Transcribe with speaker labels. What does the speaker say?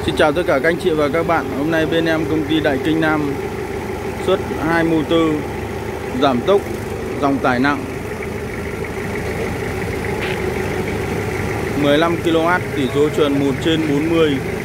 Speaker 1: Xin chào tất cả các anh chị và các bạn. Hôm nay bên em công ty Đại Kinh Nam xuất 2 motor giảm tốc dòng tải nặng 15 kW, tỷ số trần 1/40.